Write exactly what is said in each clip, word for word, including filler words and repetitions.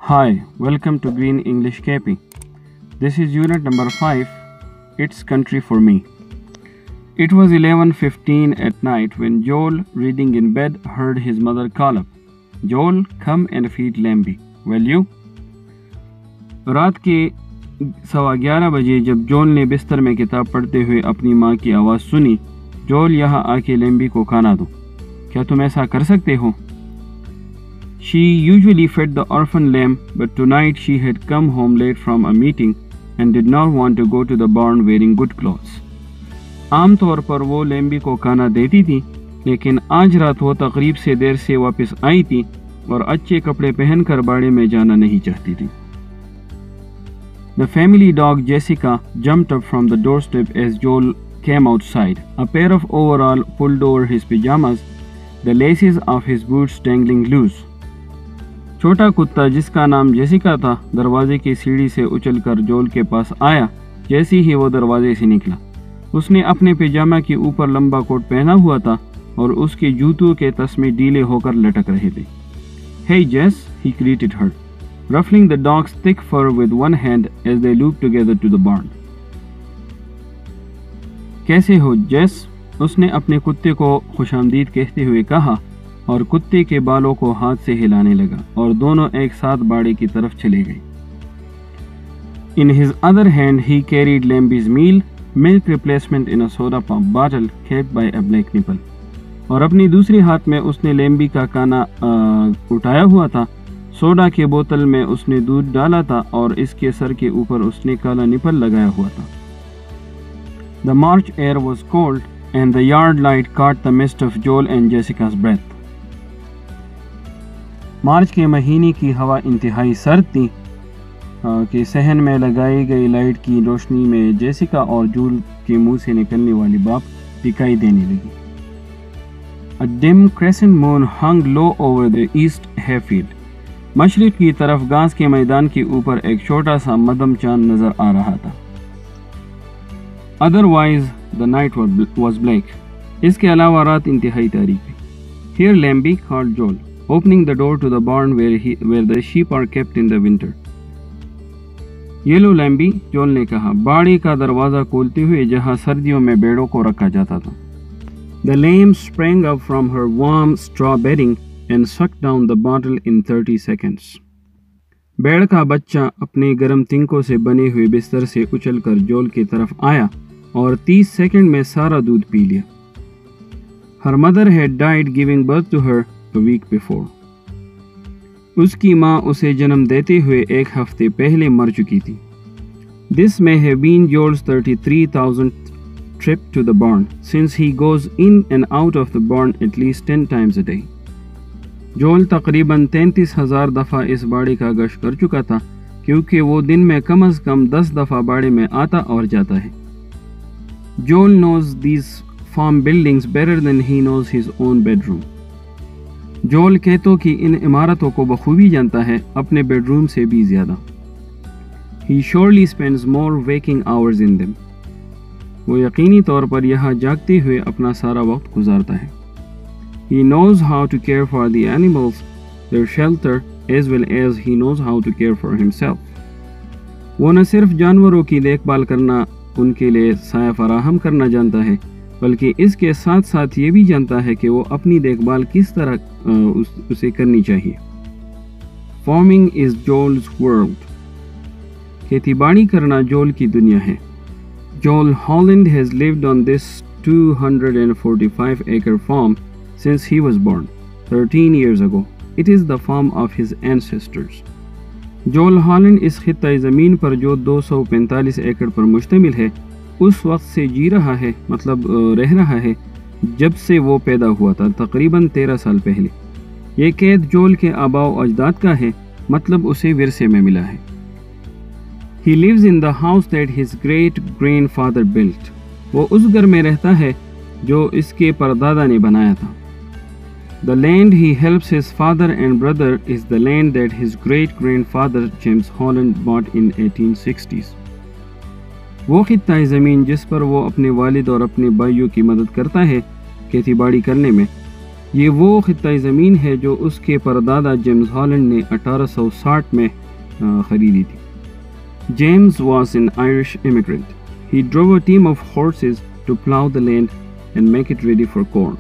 Hi, welcome to Green English K P. This is unit number five, It's Country for Me. It was eleven fifteen at night when Joel, reading in bed, heard his mother call up, Joel, come and feed Lambi, will you? رات کے سوا گیارہ بجے جب جول نے بستر میں کتاب پڑھتے ہوئے اپنی ماں کی آواز سنی، جول یہاں آ کے لیمبی کو کھانا دو، کیا تم ایسا کر سکتے ہو؟ She usually fed the orphan lamb, but tonight she had come home late from a meeting and did not want to go to the barn wearing good clothes. عام طور پر وہ لیمبی کو کھانا دیتی تھی، لیکن آج رات وہ تقریب سے دیر سے واپس آئی تھی اور اچھے کپڑے پہن کر باڑے میں جانا نہیں چاہتی تھی. The family dog Jessica jumped up from the doorstep as Joel came outside, a pair of overalls pulled over his pajamas, the laces of his boots dangling loose. چھوٹا کتا جس کا نام جیسیکا تھا دروازے کی سیڑھی سے اچھل کر جول کے پاس آیا جیسے ہی وہ دروازے سے نکلا. اس نے اپنے پیجامہ کے اوپر لمبا کوٹ پہنا ہوا تھا اور اس کے جوتوں کے تسمے ڈھیلے ہو کر لٹک رہے تھے. Hey Jess, he greeted her, ruffling the dog's thick fur with one hand as they looped together to the barn. کیسے ہو جیس؟ اس نے اپنے کتے کو خوش آمدید کہتے ہوئے کہا اور کتے کے بالوں کو ہاتھ سے ہلانے لگا اور دونوں ایک ساتھ باڑے کی طرف چلے گئے. In his other hand he carried Lambi's meal, milk replacement in a soda pop bottle capped by a black nipple. اور اپنی دوسری ہاتھ میں اس نے لیمبی کا کانا اٹھایا ہوا تھا. سوڈا کے بوتل میں اس نے دودھ ڈالا تھا اور اس کے سر کے اوپر اس نے کالا نپل لگایا ہوا تھا. The March air was cold and the yard light caught the mist of Joel and Jessica's breath. March کے مہینے کی ہوا انتہائی سرد تھی کہ صحن میں لگائی گئی لائٹ کی روشنی میں جیسیکا اور جول کے منہ سے نکلنے والی بھاپ دکھائی دینے لگی. A dim crescent moon hung low over the east hayfield. مشرق کی طرف گھاس کے میدان کے اوپر ایک چھوٹا سا مدھم چاند نظر آ رہا تھا. Otherwise the night was black. اس کے علاوہ رات انتہائی تاریک تھی. Here Lambi called Joel, opening the door to the barn where he where the sheep are kept in the winter. یہ لو لیمبی، جول نے کہا، باڑی کا دروازہ کھولتے ہوئے جہاں سردیوں میں بیڑوں کو رکھا جاتا تھا. The lamb sprang up from her warm straw bedding and sucked down the bottle in thirty seconds. بیڑ کا بچہ اپنے گرم تنکوں سے بنے ہوئے بستر سے اچھل کر جول کی طرف آیا اور تیس سیکنڈ میں سارا دودھ پی لیا. Her mother had died giving birth to her a week before. اس کی ماں اسے جنم دیتے ہوئے ایک ہفتے پہلے مر چکی تھی. This may have been Joel's thirty-three thousandth trip to the barn, since he goes in and out of the barn at least ten times a day. جول تقریباً تینتیس ہزار دفعہ اس باڑے کا گشت کر چکا تھا کیونکہ وہ دن میں کم از کم دس دفعہ باڑے میں آتا اور جاتا ہے. Joel knows these farm buildings better than he knows his own bedroom. جول کہتوں کی ان عمارتوں کو بخوبی جانتا ہے، اپنے بیڈ روم سے بھی زیادہ. He surely spends more waking hours in them. وہ یقینی طور پر یہاں جاگتے ہوئے اپنا سارا وقت گزارتا ہے. He knows how to care for the animals, their shelter, as well as he knows how to care for himself. وہ نہ صرف جانوروں کی دیکھ بھال کرنا، ان کے لیے سایہ فراہم کرنا جانتا ہے، بلکہ اس کے ساتھ ساتھ یہ بھی جانتا ہے کہ وہ اپنی دیکھ بھال کس طرح اسے کرنی چاہیے. Farming is Joel's world. کھیتی باڑی کرنا جول کی دنیا ہے. Joel Holland has lived on this two hundred forty-five acre farm since he was born, thirteen years ago. It is the farm of his ancestors. Joel Holland اس خطۂ زمین پر جو دو سو پینتالیس ایکڑ پر مشتمل ہے اس وقت سے جی رہا ہے، مطلب رہ رہا ہے جب سے وہ پیدا ہوا تھا، تقریباً تیرہ سال پہلے. یہ قید جول کے آباء و اجداد کا ہے، مطلب اسے ورثے میں ملا ہے. He lives in the house that his great grandfather built. وہ اس گھر میں رہتا ہے جو اس کے پردادا نے بنایا تھا. The land he helps his father and brother is the land that his great grandfather James Holland bought in eighteen sixties. وہ خطۂ زمین جس پر وہ اپنے والد اور اپنے بھائیوں کی مدد کرتا ہے کھیتی باڑی کرنے میں، یہ وہ خطۂ زمین ہے جو اس کے پردادا جیمز ہالینڈ نے اٹھارہ سو ساٹھ میں خریدی تھی۔ James was an Irish immigrant. He drove a team of horses to plow the land and make it ready for corn.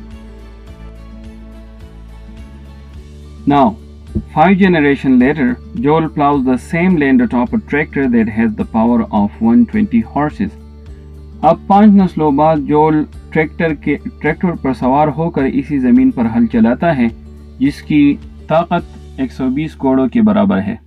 Now, five generations later, Joel plows the same land atop a tractor that has the power of one hundred twenty horses. اب پانچ نسلوں بعد جول tractor کے tractor پر سوار ہو کر اسی زمین پر ہل چلاتا ہے جس کی طاقت ایک سو بیس گھوڑوں کے برابر ہے۔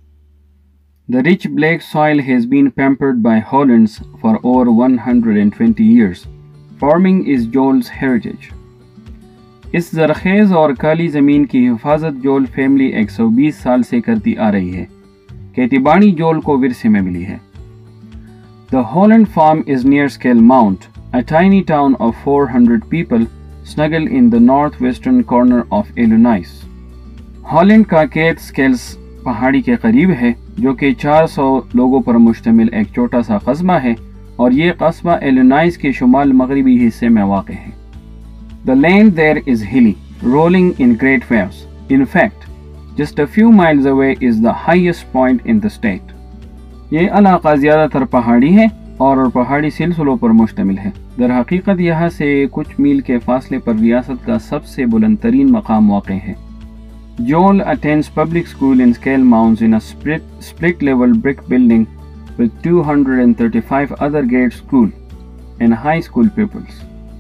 The rich black soil has been pampered by Hollands for over one hundred twenty years. Farming is Joel's heritage. اس زرخیز اور کالی زمین کی حفاظت جول فیملی ایک سو بیس سال سے کرتی آ رہی ہے۔ کھیتی باڑی جول کو ورثے میں ملی ہے۔ The Holland farm is near Scale Mount, a tiny town of four hundred people snuggled in the northwestern corner of Illinois. Holland کا کھیت اسکیلز پہاڑی کے قریب ہے جو کہ چار سو لوگوں پر مشتمل ایک چھوٹا سا قصبہ ہے اور یہ قصبہ ایلینوائس کے شمال مغربی حصے میں واقع ہے۔ The land there is hilly, rolling in great waves. In fact, just a few miles away is the highest point in the state. یہ علاقہ زیادہ تر پہاڑی ہے اور پہاڑی سلسلوں پر مشتمل ہے۔ در حقیقت یہاں سے کچھ میل کے فاصلے پر ریاست کا سب سے بلند ترین مقام واقع ہے۔ Joel attends public school in Scale Mounds in a split, split-level brick building with two hundred thirty-five other grade school and high school pupils.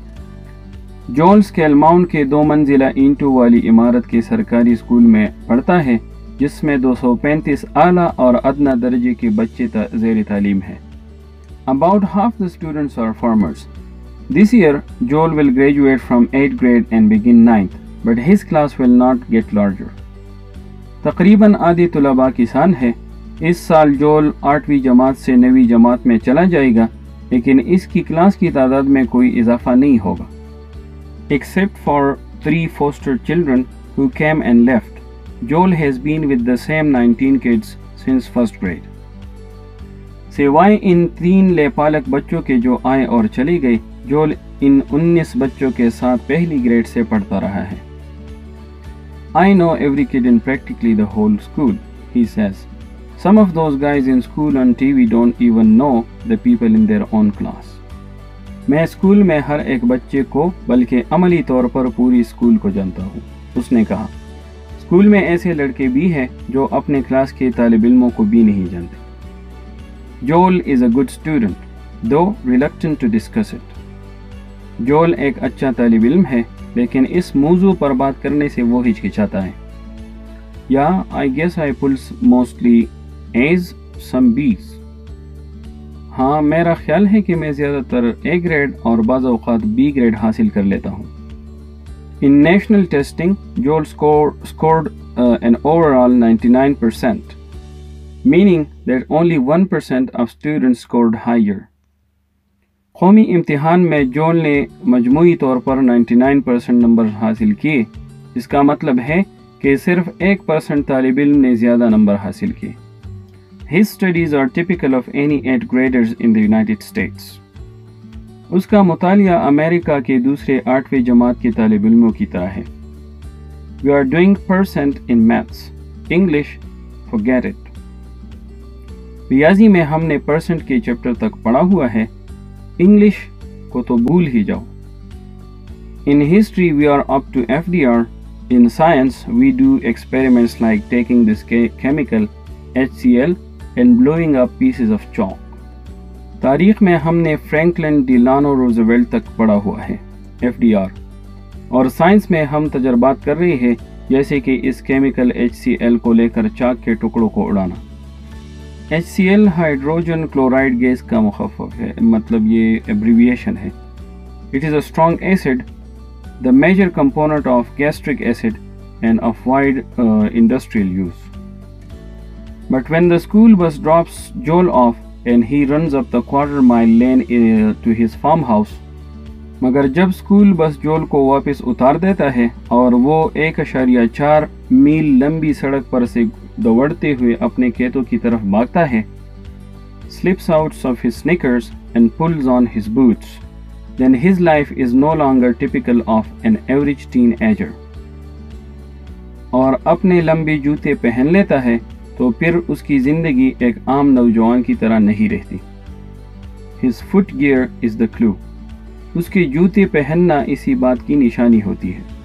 Joel Scale Mound کے دو منزلہ اینٹوں والی عمارت کے سرکاری اسکول میں پڑھتا ہے جس میں دو سو پینتیس اعلیٰ اور ادنیٰ درجے کے بچے زیر تعلیم ہیں۔ About half the students are farmers. This year, Joel will graduate from eighth grade and begin ninth, but his class will not get larger. تقریباً آدھی طلباء کسان ہے۔ اس سال جول آٹھویں جماعت سے نویں جماعت میں چلا جائے گا لیکن اس کی کلاس کی تعداد میں کوئی اضافہ نہیں ہوگا۔ Except for three foster children who came and left, Joel has been with the same nineteen kids since first grade. سوائے ان تین لے پالک بچوں کے جو آئے اور چلی گئے، جول ان انیس بچوں کے ساتھ پہلی گریڈ سے پڑھتا رہا ہے۔ I know every kid in practically the whole school, he says. Some of those guys in school on T V don't even know the people in their own class. میں اسکول میں ہر ایک بچے کو بلکہ عملی طور پر پوری اسکول کو جانتا ہوں، اس نے کہا۔ اسکول میں ایسے لڑکے بھی ہیں جو اپنے کلاس کے طالب علموں کو بھی نہیں جانتے۔ Joel is a good student, though reluctant to discuss it. جول ایک اچھا طالب علم ہے لیکن اس موضوع پر بات کرنے سے وہ ہچکچاتا ہے۔ Yeah, I guess I pull mostly A's, some B's. ہاں میرا خیال ہے کہ میں زیادہ تر اے گریڈ اور بعض اوقات بی گریڈ حاصل کر لیتا ہوں۔ In national testing, Joel scored, scored uh, an overall ninety-nine percent, meaning that only one percent of students scored higher. قومی امتحان میں جول نے مجموعی طور پر ننانوے پرسنٹ نمبر حاصل کیے، جس کا مطلب ہے کہ صرف ایک پرسنٹ طالب علم نے زیادہ نمبر حاصل کیے۔ His studies are typical of any eighth graders in the United States. اس کا مطالعہ امریکہ کے دوسرے آٹھویں جماعت کے طالب علموں کی طرح ہے۔ We are doing percent in maths. English, forget it. ریاضی میں ہم نے پرسنٹ کے چیپٹر تک پڑھا ہوا ہے، انگلش کو تو بھول ہی جاؤ۔ In history we are up to F D R. In science we do experiments like taking this chemical H C l and blowing up pieces of chalk. تاریخ میں ہم نے فرینکلن ڈیلانو روزویلٹ تک پڑھا ہوا ہے، ایف ڈی آر، اور science میں ہم تجربات کر رہے ہیں جیسے کہ اس کیمیکل ایچ سی ایل کو لے کر چاک کے ٹکڑوں کو اڑانا۔ H C L hydrogen chloride gas کا مخفف ہے، مطلب یہ ایبریویشن ہے۔ It is a strong acid, the major component of gastric acid and of wide uh, industrial use. But when the school bus drops Joel off and he runs up the quarter mile lane uh, to his farmhouse, مگر جب school bus جول کو واپس اتار دیتا ہے اور وہ ایک اشاریہ چار میل لمبی سڑک پر سے دوڑتے ہوئے اپنے کھیتوں کی طرف بھاگتا ہے، slips out of his sneakers and pulls on his boots, then his life is no longer typical of an average teenager. اور اپنے لمبے جوتے پہن لیتا ہے تو پھر اس کی زندگی ایک عام نوجوان کی طرح نہیں رہتی. His foot gear is the clue. اس کے جوتے پہننا اسی بات کی نشانی ہوتی ہے.